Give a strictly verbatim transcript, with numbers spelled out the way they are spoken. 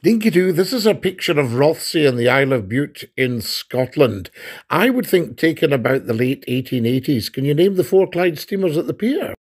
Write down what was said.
Dinky-doo, this is a picture of Rothesay on the Isle of Bute in Scotland. I would think taken about the late eighteen eighties. Can you name the four Clyde steamers at the pier?